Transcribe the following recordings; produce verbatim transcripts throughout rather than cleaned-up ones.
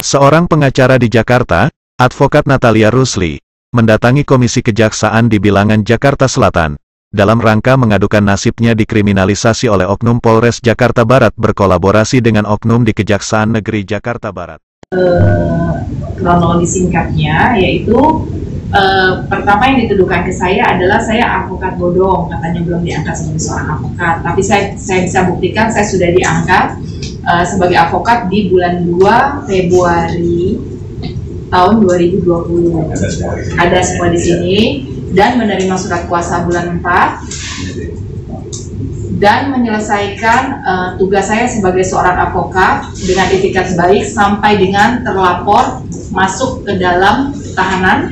Seorang pengacara di Jakarta, Advokat Natalia Rusli, mendatangi Komisi Kejaksaan di Bilangan Jakarta Selatan, dalam rangka mengadukan nasibnya dikriminalisasi oleh Oknum Polres Jakarta Barat berkolaborasi dengan Oknum di Kejaksaan Negeri Jakarta Barat. Uh, kronologi singkatnya yaitu uh, pertama yang dituduhkan ke saya adalah saya advokat bodong, katanya belum diangkat sebagai seorang advokat, tapi saya, saya bisa buktikan saya sudah diangkat uh, sebagai advokat di bulan dua Februari tahun dua ribu dua puluh. Ada semua di sini, dan menerima surat kuasa bulan empat dan menyelesaikan uh, tugas saya sebagai seorang advokat dengan etikat baik sampai dengan terlapor masuk ke dalam tahanan.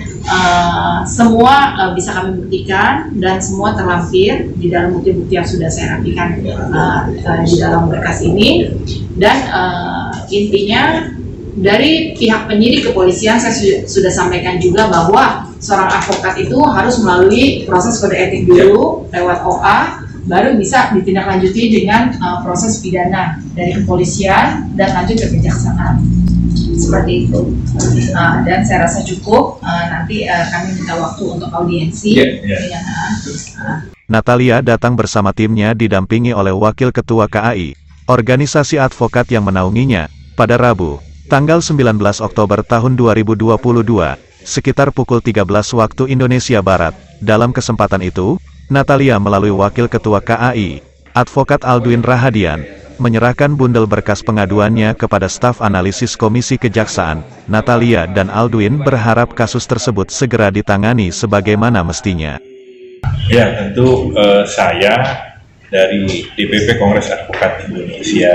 Uh, semua uh, bisa kami buktikan dan semua terlampir di dalam bukti-bukti yang sudah saya rapikan uh, uh, di dalam berkas ini. Dan uh, intinya dari pihak penyidik kepolisian saya su sudah sampaikan juga bahwa seorang advokat itu harus melalui proses kode etik dulu lewat O A, baru bisa ditindaklanjuti dengan uh, proses pidana dari kepolisian dan lanjut ke kejaksaan. Seperti itu. Uh, dan saya rasa cukup, uh, nanti uh, kami minta waktu untuk audiensi. Yeah, yeah. Uh, Natalia datang bersama timnya didampingi oleh Wakil Ketua K A I, organisasi advokat yang menaunginya, pada Rabu, tanggal sembilan belas Oktober tahun dua ribu dua puluh dua, sekitar pukul tiga belas waktu Indonesia Barat. Dalam kesempatan itu, Natalia melalui Wakil Ketua K A I, Advokat Aldwin Rahadian, menyerahkan bundel berkas pengaduannya kepada staf analisis Komisi Kejaksaan. Natalia dan Aldwin berharap kasus tersebut segera ditangani sebagaimana mestinya. Ya, tentu uh, saya dari D P P Kongres Advokat Indonesia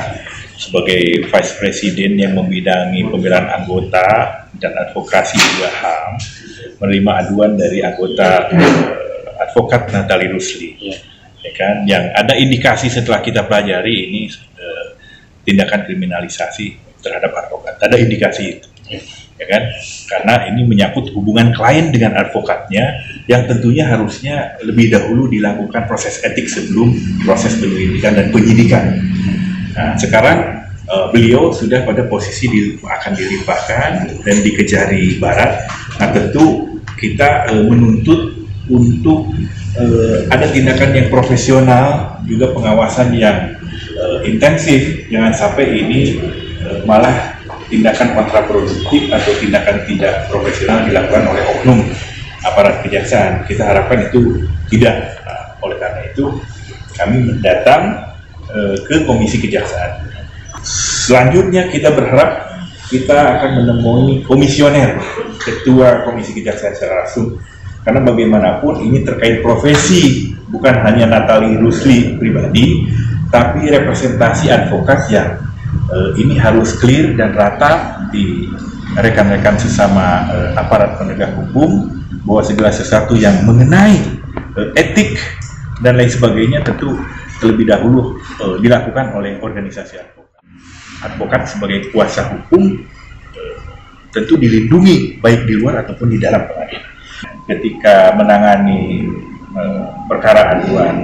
sebagai Vice President yang membidangi pembelaan anggota dan advokasi juga H A M, menerima aduan dari anggota uh, Advokat Natalia Rusli. Ya. Ya kan, yang ada indikasi setelah kita pelajari ini uh, tindakan kriminalisasi terhadap advokat, ada indikasi itu, ya kan, karena ini menyangkut hubungan klien dengan advokatnya, yang tentunya harusnya lebih dahulu dilakukan proses etik sebelum proses penyelidikan dan penyidikan. Nah, sekarang uh, beliau sudah pada posisi di, akan dilimpahkan dan di Kejari Barat. Nah, tentu kita uh, menuntut untuk Uh, ada tindakan yang profesional, juga pengawasan yang uh, intensif. Jangan sampai ini uh, malah tindakan kontraproduktif atau tindakan tidak profesional dilakukan oleh oknum aparat kejaksaan. Kita harapkan itu tidak. Nah, oleh karena itu kami datang uh, ke Komisi Kejaksaan. Selanjutnya kita berharap kita akan menemui komisioner, ketua Komisi Kejaksaan secara langsung. Karena bagaimanapun ini terkait profesi, bukan hanya Natalia Rusli pribadi, tapi representasi advokat yang uh, ini harus clear dan rata di rekan-rekan sesama uh, aparat penegak hukum, bahwa segala sesuatu yang mengenai uh, etik dan lain sebagainya tentu terlebih dahulu uh, dilakukan oleh organisasi advokat. Advokat sebagai kuasa hukum uh, tentu dilindungi baik di luar ataupun di dalam pengadilan. Ketika menangani uh, perkara aduan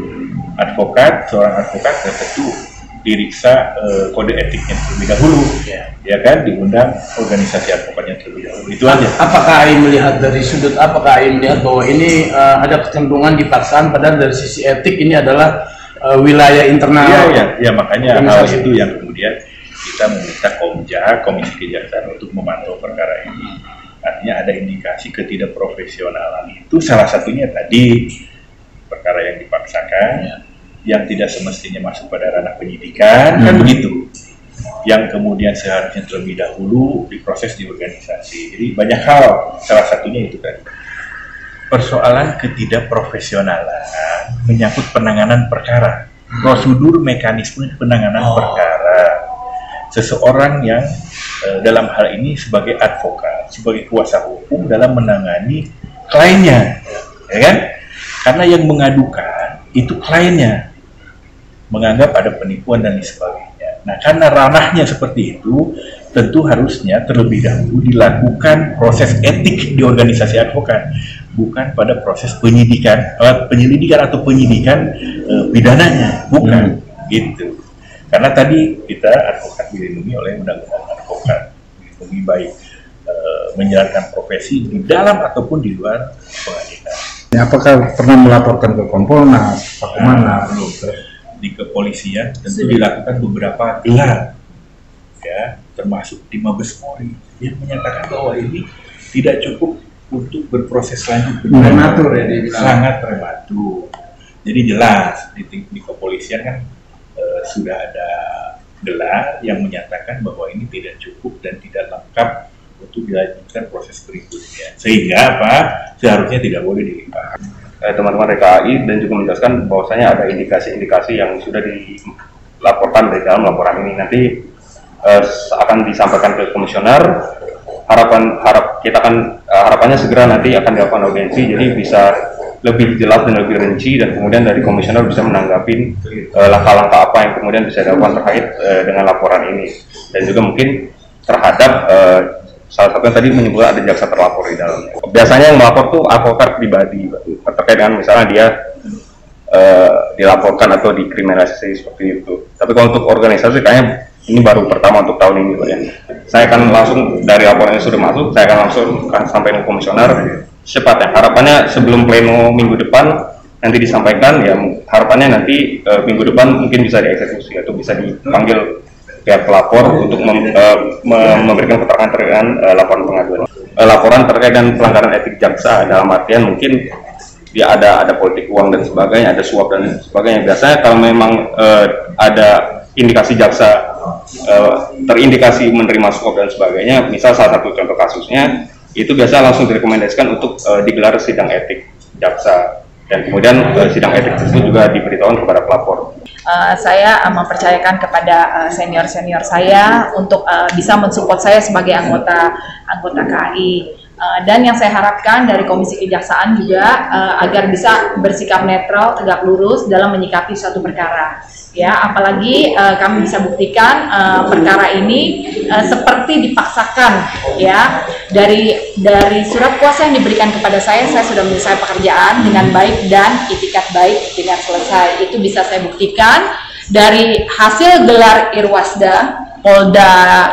advokat, seorang advokat tentu diriksa uh, kode etiknya terlebih dahulu, ya. Ya kan, diundang organisasi advokatnya terlebih dahulu. Itu aja. Apakah A I melihat dari sudut, apakah A I melihat bahwa ini uh, ada kecenderungan dipaksaan, padahal dari sisi etik ini adalah uh, wilayah internal? Ya, ya, ya, makanya hal itu yang kemudian kita meminta Komja, Komisi Kejaksaan, untuk memantau perkara ini. Artinya ada indikasi ketidakprofesionalan itu, salah satunya tadi perkara yang dipaksakan, ya, yang tidak semestinya masuk pada ranah penyidikan, hmm. kan begitu, yang kemudian seharusnya terlebih dahulu diproses di organisasi. Jadi banyak hal, salah satunya itu tadi. Persoalan ketidakprofesionalan menyangkut penanganan perkara, prosedur mekanisme penanganan oh. perkara. Seseorang yang uh, dalam hal ini sebagai advokat, sebagai kuasa hukum dalam menangani kliennya, ya kan? Karena yang mengadukan itu kliennya, menganggap ada penipuan dan sebagainya. Nah, karena ranahnya seperti itu, tentu harusnya terlebih dahulu dilakukan proses etik di organisasi advokat, bukan pada proses penyidikan, uh, penyelidikan atau penyidikan uh, pidananya, bukan, hmm. gitu. Karena tadi kita advokat dilindungi oleh undang-undang advokat. lebih baik uh, menjalankan profesi di dalam ataupun di luar pengadilan. Apakah pernah melaporkan ke Kompolnas, Pak Kemana? Belum. Di kepolisian tentu dilakukan beberapa gelar, ya, termasuk di Mabes Polri yang menyatakan bahwa ini tidak cukup untuk berproses lanjut. Prematur ya, dibilang. Sangat prematur. Jadi jelas di, di kepolisian kan uh, sudah ada gelar yang menyatakan bahwa ini tidak cukup dan tidak lengkap untuk dilanjutkan proses berikutnya, sehingga apa seharusnya tidak boleh dilimpahkan. Teman-teman R K A I dan juga menjelaskan bahwasanya ada indikasi-indikasi yang sudah dilaporkan dari dalam laporan ini, nanti eh, akan disampaikan ke komisioner. Harapan harap kita akan eh, harapannya segera nanti akan dilakukan audiensi, jadi bisa lebih jelas dan lebih rinci, dan kemudian dari komisioner bisa menanggapi eh, langkah-langkah apa yang kemudian bisa dilakukan terkait eh, dengan laporan ini, dan juga mungkin terhadap eh, salah satunya tadi menyebutkan ada jaksa terlapor di dalamnya. Biasanya yang melapor tuh advokat pribadi terkait dengan misalnya dia uh, dilaporkan atau dikriminalisasi seperti itu. Tapi kalau untuk organisasi kayaknya ini baru pertama untuk tahun ini, Pak ya. Saya akan langsung dari laporan yang sudah masuk, saya akan langsung akan sampaikan ke komisioner secepatnya. Harapannya sebelum pleno minggu depan nanti disampaikan, ya harapannya nanti uh, minggu depan mungkin bisa dieksekusi atau bisa dipanggil pihak pelapor untuk mem, uh, memberikan keterangan terkait dengan uh, laporan pengaduan. Uh, laporan terkait dengan pelanggaran etik jaksa dalam artian mungkin dia ada ada politik uang dan sebagainya, ada suap dan sebagainya. Biasanya kalau memang uh, ada indikasi jaksa uh, terindikasi menerima suap dan sebagainya, misal salah satu contoh kasusnya itu biasa langsung direkomendasikan untuk uh, digelar sidang etik jaksa, dan kemudian uh, sidang etik tersebut juga diberitahukan kepada pelapor. Uh, saya uh, mempercayakan kepada uh, senior-senior saya untuk uh, bisa mensupport saya sebagai anggota anggota K A I. Uh, dan yang saya harapkan dari Komisi Kejaksaan juga uh, agar bisa bersikap netral, tegak lurus dalam menyikapi suatu perkara. Ya, apalagi uh, kami bisa buktikan uh, perkara ini uh, seperti dipaksakan, ya, dari dari surat kuasa yang diberikan kepada saya, saya sudah menyelesaikan pekerjaan dengan baik dan itikat baik dengan selesai. Itu bisa saya buktikan dari hasil gelar Irwasda Polda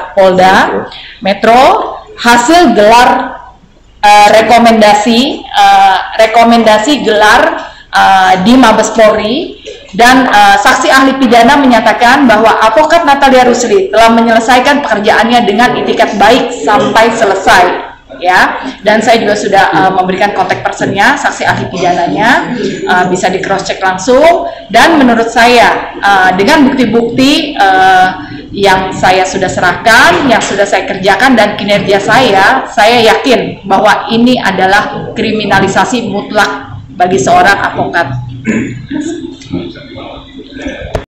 Polda Metro, hasil gelar uh, rekomendasi uh, rekomendasi gelar uh, di Mabes Polri. Dan uh, saksi ahli pidana menyatakan bahwa advokat Natalia Rusli telah menyelesaikan pekerjaannya dengan itikat baik sampai selesai, ya. Dan saya juga sudah uh, memberikan kontak personnya, saksi ahli pidananya, uh, bisa di cross check langsung. Dan menurut saya uh, dengan bukti-bukti uh, yang saya sudah serahkan, yang sudah saya kerjakan dan kinerja saya, saya yakin bahwa ini adalah kriminalisasi mutlak bagi seorang advokat.